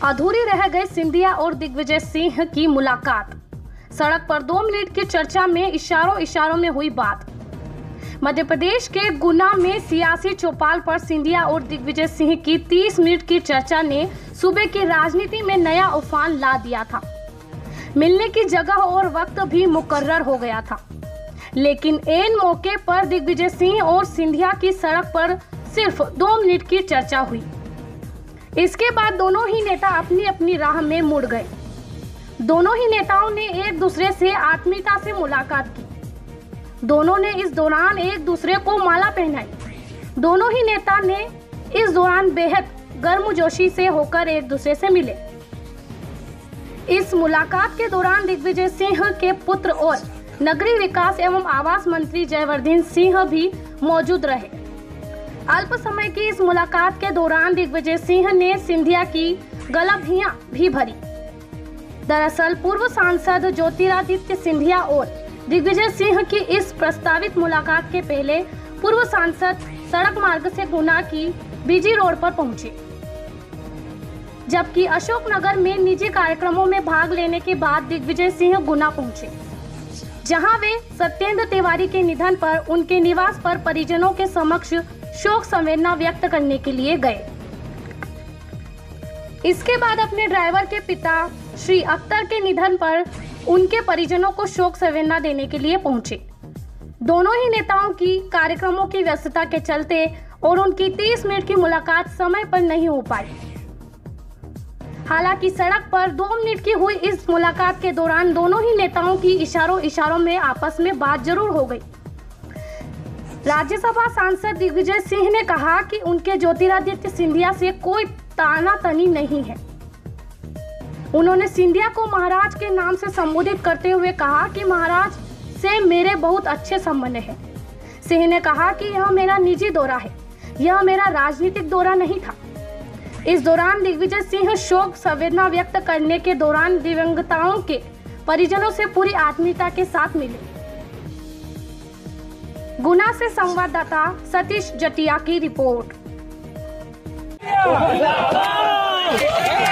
अधूरी रह गई सिंधिया और दिग्विजय सिंह की मुलाकात। सड़क पर 2 मिनट की चर्चा में इशारों में हुई बात। मध्य प्रदेश के गुना में सियासी चौपाल पर सिंधिया और दिग्विजय सिंह की 30 मिनट की चर्चा ने सूबे की राजनीति में नया उफान ला दिया था। मिलने की जगह और वक्त भी मुकर्रर हो गया था, लेकिन ऐन मौके पर दिग्विजय सिंह और सिंधिया की सड़क पर सिर्फ 2 मिनट की चर्चा हुई। इसके बाद दोनों ही नेता अपनी अपनी राह में मुड़ गए। दोनों ही नेताओं ने एक दूसरे से आत्मीयता से मुलाकात की। दोनों ने इस दौरान एक दूसरे को माला पहनाई। दोनों ही नेता ने इस दौरान बेहद गर्मजोशी से होकर एक दूसरे से मिले। इस मुलाकात के दौरान दिग्विजय सिंह के पुत्र और नगरीय विकास एवं आवास मंत्री जयवर्धन सिंह भी मौजूद रहे। अल्प समय की इस मुलाकात के दौरान दिग्विजय सिंह ने सिंधिया की गलाभियां भी भरी। दरअसल पूर्व सांसद ज्योतिरादित्य सिंधिया और दिग्विजय सिंह की इस प्रस्तावित मुलाकात के पहले पूर्व सांसद सड़क मार्ग से गुना की बीजी रोड पर पहुंचे, जबकि अशोकनगर में निजी कार्यक्रमों में भाग लेने के बाद दिग्विजय सिंह गुना पहुंचे, जहां वे सत्येंद्र तिवारी के निधन पर उनके निवास पर परिजनों के समक्ष शोक संवेदना व्यक्त करने के लिए गए। इसके बाद अपने ड्राइवर के पिता श्री अख्तर के निधन पर उनके परिजनों को शोक संवेदना देने के लिए पहुंचे। दोनों ही नेताओं की कार्यक्रमों की व्यस्तता के चलते और उनकी 30 मिनट की मुलाकात समय पर नहीं हो पाई। हालांकि सड़क पर 2 मिनट की हुई इस मुलाकात के दौरान दोनों ही नेताओं की इशारों में आपस में बात जरूर हो गई। राज्यसभा सांसद दिग्विजय सिंह ने कहा कि उनके ज्योतिरादित्य सिंधिया से कोई तानातनी नहीं है। उन्होंने सिंधिया को महाराज के नाम से संबोधित करते हुए कहा कि महाराज से मेरे बहुत अच्छे संबंध हैं। सिंह ने कहा कि यह मेरा निजी दौरा है, यह मेरा राजनीतिक दौरा नहीं था। इस दौरान दिग्विजय सिंह शोक संवेदना व्यक्त करने के दौरान दिवंगताओं के परिजनों से पूरी आत्मीयता के साथ मिले। गुना से संवाददाता सतीश जटिया की रिपोर्ट।